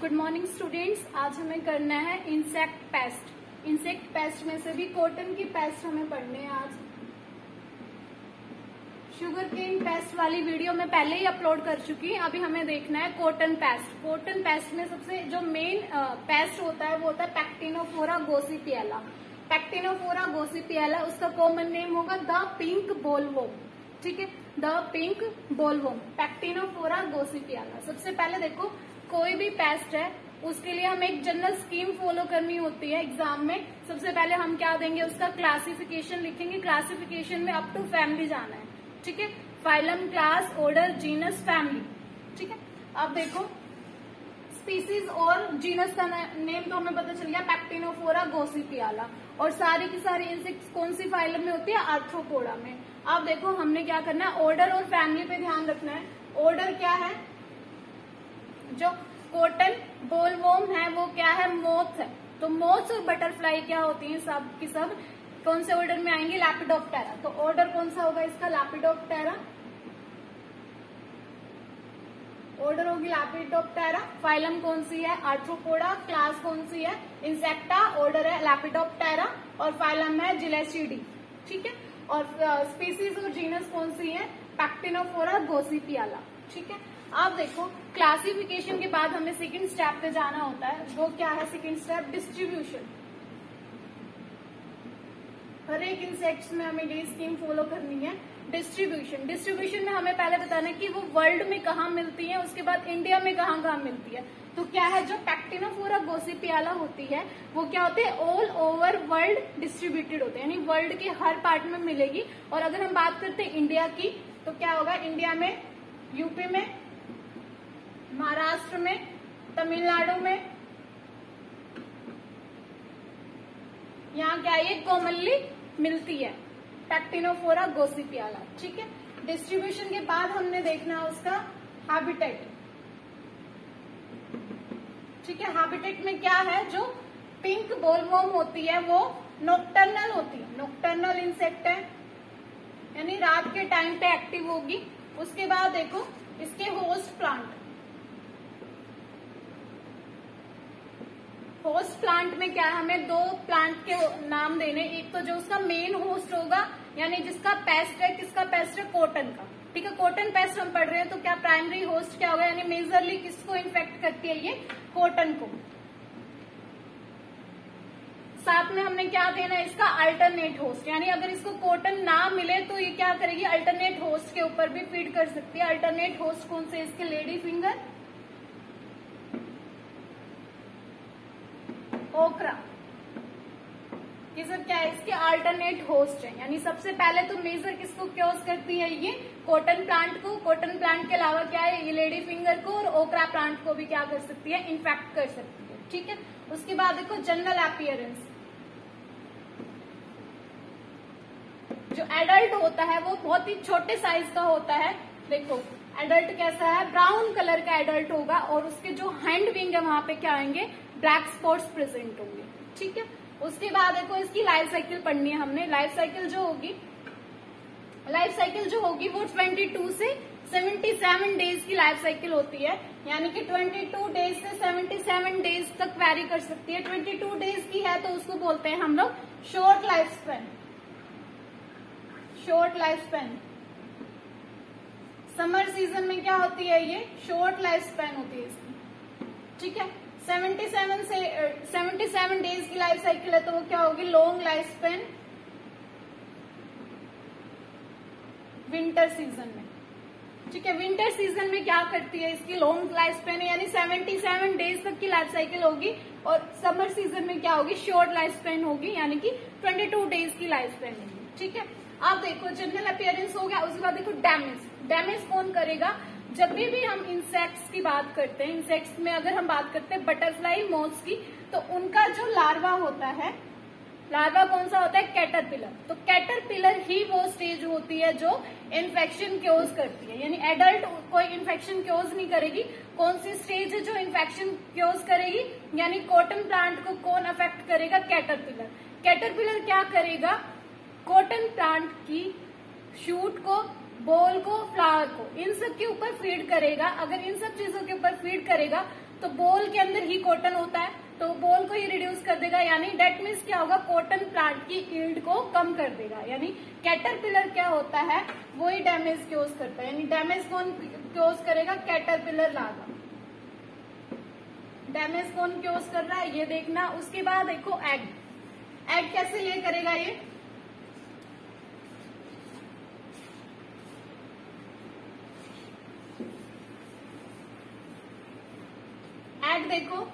Good morning students. आज हमें करना है इंसेक्ट पेस्ट। इंसेक्ट पेस्ट में से भी कॉटन की पेस्ट हमें पढ़ने हैं आज। शुगर केन पेस्ट वाली वीडियो में पहले ही अपलोड कर चुकी हूँ। अभी हमें देखना है कॉटन पेस्ट। कॉटन पेस्ट में सबसे जो मेन पेस्ट होता है वो होता है पैक्टिनोफोरा गोसिपिएला। पैक्टिनोफोरा गोसिपिएला उसका कॉमन नेम होगा द पिंक बोलवॉर्म। ठीक है, the pink bollworm, Pectinophora gossypiella. सबसे पहले देखो, कोई भी पेस्ट है उसके लिए हमें एक जनरल स्कीम फॉलो करनी होती है एग्जाम में। सबसे पहले हम क्या देंगे, उसका क्लासिफिकेशन लिखेंगे। क्लासिफिकेशन में अप टू फैमिली जाना है। ठीक है, phylum, class, order, genus, family. ठीक है, अब देखो स्पीसीज और जीनस का नेम तो हमें पता चल गया, पैक्टिनोफोरा गोसिपिएला। और सारी की सारी इंसेक्ट्स कौन सी फाइलम में होती है, आर्थ्रोपोडा में। अब देखो हमने क्या करना है, ऑर्डर और फैमिली पे ध्यान रखना है। ऑर्डर क्या है, जो कॉटन बोलवॉर्म है वो क्या है, मोथ है। तो मोथ्स और बटरफ्लाई क्या होती हैं, सब की सब कौन से ऑर्डर में आएंगे, लैपिडोप्टेरा। तो ऑर्डर कौन सा होगा इसका, लैपिडोप्टेरा। ऑर्डर होगी लैपिडोप्टेरा। फाइलम कौन सी है, आर्थ्रोपोडा। क्लास कौन सी है, इंसेक्टा। ऑर्डर है लैपिडोप्टेरा और फाइलम है जिलेसिडी। ठीक है, और स्पीसीज और जीनस कौन सी है, पैक्टिनोफोरा गोसिपिएला। ठीक है, अब देखो क्लासिफिकेशन के बाद हमें सेकंड स्टेप पे जाना होता है। वो क्या है सेकंड स्टेप, डिस्ट्रीब्यूशन। हर एक इंसेक्ट्स में हमें ये स्कीम फॉलो करनी है, डिस्ट्रीब्यूशन। डिस्ट्रीब्यूशन में हमें पहले बताना है कि वो वर्ल्ड में कहाँ मिलती है, उसके बाद इंडिया में कहाँ कहाँ मिलती है। तो क्या है, जो पैक्टिनोफोरा गोसिपिएला होती है वो क्या होती है, ऑल ओवर वर्ल्ड डिस्ट्रीब्यूटेड होते हैं, यानी वर्ल्ड के हर पार्ट में मिलेगी। और अगर हम बात करते हैं इंडिया की तो क्या होगा, इंडिया में यूपी में, महाराष्ट्र में, तमिलनाडु में, यहाँ क्या ये कॉमनली मिलती है पैक्टिनोफोरा गोसिपिएला। ठीक है, डिस्ट्रीब्यूशन के बाद हमने देखना है उसका हैबिटेट। ठीक है, हैबिटेट में क्या है, जो पिंक बोलवॉर्म होती है वो नॉकटर्नल होती है, नॉकटर्नल इंसेक्ट है, यानी रात के टाइम पे एक्टिव होगी। उसके बाद देखो इसके होस्ट प्लांट। होस्ट प्लांट में क्या है, हमें दो प्लांट के नाम देने। एक तो जो उसका मेन होस्ट होगा, यानी जिसका पेस्ट है, किसका पेस्ट है, कॉटन का। ठीक है, कॉटन पेस्ट हम पढ़ रहे हैं तो क्या प्राइमरी होस्ट क्या होगा, यानी मेजरली किसको इन्फेक्ट करती है, ये कॉटन को। साथ में हमने क्या देना है, इसका अल्टरनेट होस्ट, यानी अगर इसको कॉटन ना मिले तो ये क्या करेगी, अल्टरनेट होस्ट के ऊपर भी फीड कर सकती है। अल्टरनेट होस्ट कौन से, इसके लेडी फिंगर, ओकरा, ये सब क्या है, इसके अल्टरनेट होस्ट है। यानी सबसे पहले तो मेजर किसको क्योज करती है, ये कॉटन प्लांट को। कॉटन प्लांट के अलावा क्या है, ये लेडी फिंगर को और ओकरा प्लांट को भी क्या कर सकती है, इन्फेक्ट कर सकती है। ठीक है, उसके बाद देखो जनरल अपीयरेंस। जो एडल्ट होता है वो बहुत ही छोटे साइज का होता है। देखो एडल्ट कैसा है, ब्राउन कलर का एडल्ट होगा और उसके जो हैंड विंग है वहां पे क्या आएंगे, ब्लैक स्पॉट्स प्रेजेंट होंगे। ठीक है, उसके बाद देखो इसकी लाइफ साइकिल पढ़नी है हमने। लाइफ साइकिल जो होगी वो 22 से 77 डेज की लाइफ साइकिल होती है, यानी कि 22 डेज से 77 डेज तक वैरी कर सकती है। 22 डेज की है तो उसको बोलते हैं हम लोग short life span. Short life span. Summer season में क्या होती है, ये शॉर्ट लाइफ स्पैन होती है इसकी। ठीक है, 77 डेज की लाइफ साइकिल है तो वो क्या होगी, long life span winter season में। ठीक है, विंटर सीजन में क्या करती है, इसकी लॉन्ग लाइफ स्पैन है, यानी 77 डेज तक की लाइफ साइकिल होगी। और समर सीजन में क्या होगी, शॉर्ट लाइफ स्पैन होगी, यानी कि 22 डेज की लाइफ स्पैन होगी। ठीक है, अब देखो जनरल अपीयरेंस हो गया। उसके बाद देखो डैमेज। डैमेज कौन करेगा, जब भी हम इंसेक्ट्स की बात करते हैं, इंसेक्ट्स में अगर हम बात करते हैं बटरफ्लाई, मोथ्स की, तो उनका जो लार्वा होता है, लार्वा कौन सा होता है, कैटरपिलर। तो कैटरपिलर ही वो स्टेज होती है जो इन्फेक्शन क्योज करती है, यानी एडल्ट कोई इन्फेक्शन क्योज नहीं करेगी। कौन सी स्टेज है जो इन्फेक्शन क्योज करेगी, यानी कॉटन प्लांट को कौन अफेक्ट करेगा, कैटरपिलर। कैटरपिलर क्या करेगा, कॉटन प्लांट की शूट को, बॉल को, फ्लावर को, इन सब के ऊपर फीड करेगा। अगर इन सब चीजों के ऊपर फीड करेगा तो बोल के अंदर ही कॉटन होता है, तो बोल को ही रिड्यूस कर देगा, यानी डेट मीन्स क्या होगा, कॉटन प्लांट की यील्ड को कम कर देगा। यानी कैटरपिलर क्या होता है, वही डैमेज क्योज करता है, यानी डैमेज कौन क्योज करेगा, कैटरपिलर लार्वा। डैमेज कौन क्योज कर रहा है ये देखना। उसके बाद देखो एग, एग कैसे ले करेगा ये, एग देखो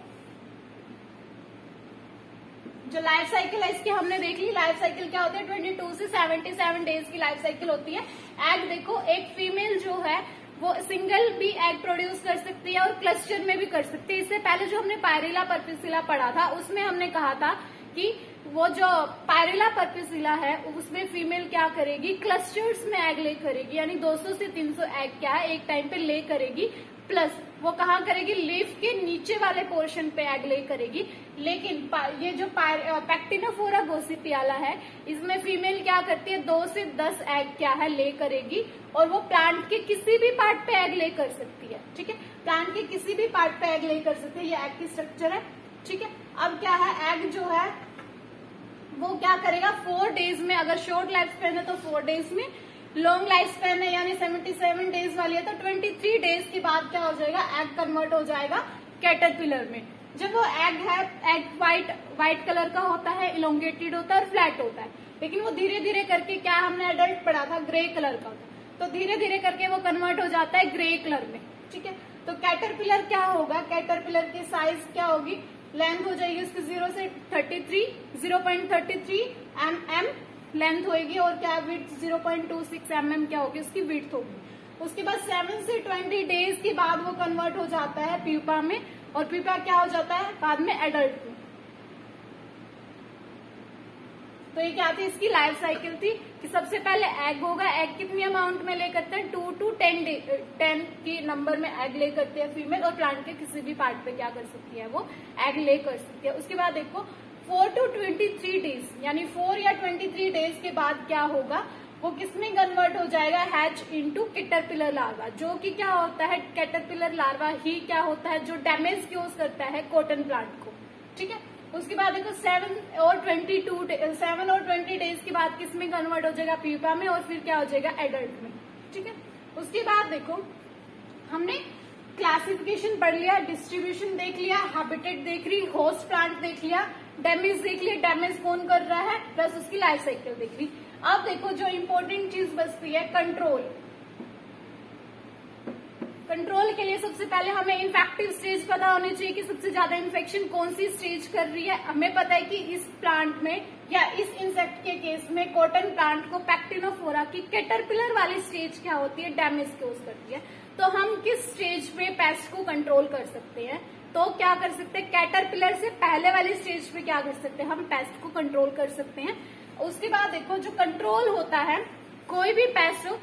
जो लाइफ साइकिल है इसकी हमने देख ली। लाइफ साइकिल क्या होती है, 22 से 77 डेज की लाइफ साइकिल होती है। एग देखो, एक फीमेल जो है वो सिंगल भी एग प्रोड्यूस कर सकती है और क्लस्टर में भी कर सकती है। इससे पहले जो हमने पायरिला पर्पिसिला पढ़ा था उसमें हमने कहा था कि वो जो पायरिला पर्पिसिला है उसमें फीमेल क्या करेगी, क्लस्टर्स में एग ले करेगी, यानी 200 से 300 एग क्या है एक टाइम पे ले करेगी। प्लस वो कहाँ करेगी, लीफ के नीचे वाले पोर्शन पे एग ले करेगी। लेकिन ये जो पैक्टिनोफोरा गोसिपियाला है इसमें फीमेल क्या करती है, 2 से 10 एग क्या है ले करेगी, और वो प्लांट के किसी भी पार्ट पे एग ले कर सकती है। ठीक है, प्लांट के किसी भी पार्ट पे एग ले कर सकती है, ये एग की स्ट्रक्चर है। ठीक है, अब क्या है, एग जो है वो क्या करेगा, 4 डेज में, अगर शॉर्ट लाइफ स्पैन है तो 4 डेज में, लॉन्ग लाइफ स्पैन है यानी 77 डेज वाली है तो 23 डेज के बाद क्या हो जाएगा, एग कन्वर्ट हो जाएगा कैटरपिलर में। जब वो एग है, एग व्हाइट कलर का होता है, इलोंगेटेड होता है और फ्लैट होता है, लेकिन वो धीरे धीरे करके क्या हमने एडल्ट पढ़ा था, ग्रे कलर का होता है, तो धीरे धीरे करके वो कन्वर्ट हो जाता है ग्रे कलर में। ठीक है, तो कैटरपिलर क्या होगा, कैटरपिलर की साइज क्या होगी, लेंथ हो जाएगी उसकी 0.33 mm लेंथ होगी, और क्या विड्थ 0.26 mm क्या होगी उसकी विड्थ होगी। उसके बाद 7 से 20 डेज के बाद वो कन्वर्ट हो जाता है प्यूपा में, और प्यूपा क्या हो जाता है बाद में एडल्ट में। तो ये क्या थी, इसकी लाइफ साइकिल थी कि सबसे पहले एग होगा, एग कितनी अमाउंट में ले करते हैं, 2 to 10 की नंबर में एग ले करते हैं फीमेल, और प्लांट के किसी भी पार्ट पे क्या कर सकती है वो एग ले कर सकती है। उसके बाद देखो 4 to 23 डेज, यानी 4 या 23 डेज के बाद क्या होगा, वो किसमें कन्वर्ट हो जाएगा, हैच इनटू कैटरपिलर लार्वा, जो कि क्या होता है, कैटरपिलर लार्वा ही क्या होता है जो डैमेज क्योज करता है कॉटन प्लांट को। ठीक है, उसके बाद देखो 7 और 20 डेज के बाद किसमें कन्वर्ट हो जाएगा, प्यूपा में, और फिर क्या हो जाएगा एडल्ट में। ठीक है, उसके बाद देखो हमने क्लासिफिकेशन पढ़ लिया, डिस्ट्रीब्यूशन देख लिया, हैबिटेट देख ली, होस्ट प्लांट देख लिया, डैमेज देख लिया, डैमेज कौन कर रहा है, प्लस उसकी लाइफ साइकिल देख ली। अब देखो जो इम्पोर्टेंट चीज बचती है, कंट्रोल। कंट्रोल के लिए सबसे पहले हमें इन्फेक्टिव स्टेज पता होनी चाहिए कि सबसे ज्यादा इन्फेक्शन कौन सी स्टेज कर रही है। हमें पता है कि इस प्लांट में या इस इंसेक्ट के केस में कॉटन प्लांट को पैक्टिनोफोरा की कैटरपिलर वाली स्टेज क्या होती है, डैमेज क्योज करती है। तो हम किस स्टेज पे पेस्ट को कंट्रोल कर सकते हैं, तो क्या कर सकते हैं, कैटरपिलर से पहले वाली स्टेज पे क्या कर सकते हैं, हम पेस्ट को कंट्रोल कर सकते हैं। उसके बाद देखो जो कंट्रोल होता है, कोई भी पेस्ट हो,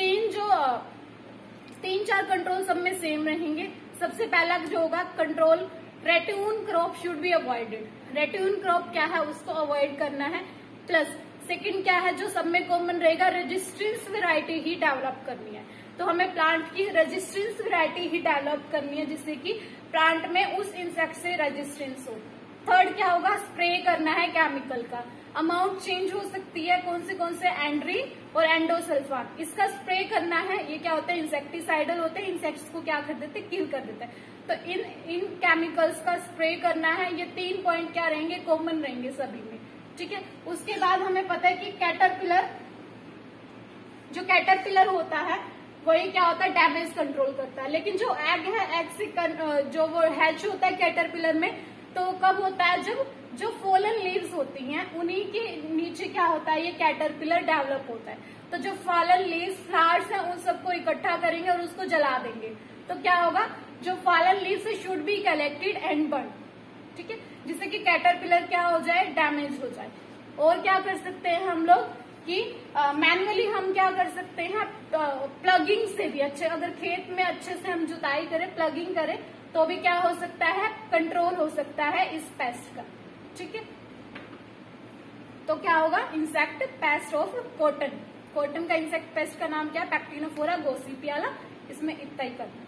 3-4 कंट्रोल सब में सेम रहेंगे। सबसे पहला जो होगा control, ratoon crop should be avoided. Ratoon crop क्या है, उसको अवॉइड करना है। प्लस सेकंड क्या है जो सब में कॉमन रहेगा, रेजिस्टेंस वैरायटी ही डेवलप करनी है। तो हमें प्लांट की रेजिस्टेंस वैरायटी ही डेवलप करनी है जिससे कि प्लांट में उस इंसेक्ट से रेजिस्टेंस हो। थर्ड क्या होगा, स्प्रे करना है केमिकल का। अमाउंट चेंज हो सकती है, कौन से एंड्रीन और एंडोसल्फान, इसका स्प्रे करना है। ये क्या होता है, इंसेक्टिसाइडल होते हैं, इंसेक्ट्स को क्या कर देते हैं, किल कर देते हैं। तो इन केमिकल्स का स्प्रे करना है। ये 3 पॉइंट क्या रहेंगे, कॉमन रहेंगे सभी में। ठीक है, उसके बाद हमें पता है कि कैटरपिलर होता है वही क्या होता है, डैमेज कंट्रोल करता है। लेकिन जो एग है, एग से जो वो हैच होता है कैटरपिलर में, तो कब होता है, जब जो फॉलन लीव्स होती हैं उन्हीं के नीचे क्या होता है, ये कैटरपिलर डेवलप होता है। तो जो फॉलन लीव्स, फ्लावर्स हैं, उन सबको इकट्ठा करेंगे और उसको जला देंगे। तो क्या होगा, जो fallen leaves should be collected and burn. ठीक है, जिससे कि कैटरपिलर क्या हो जाए, डैमेज हो जाए। और क्या कर सकते हैं हम लोग कि मैनुअली हम क्या कर सकते हैं, प्लगिंग से भी अच्छे, अगर खेत में अच्छे से हम जुताई करें, प्लगिंग करें, तो भी क्या हो सकता है, कंट्रोल हो सकता है इस पेस्ट का। ठीक है, तो क्या होगा, insect pest of cotton. Cotton का इंसेक्ट पेस्ट का नाम क्या है, पैक्टिनोफोरा गोसिपियाला। इसमें इतना ही करना।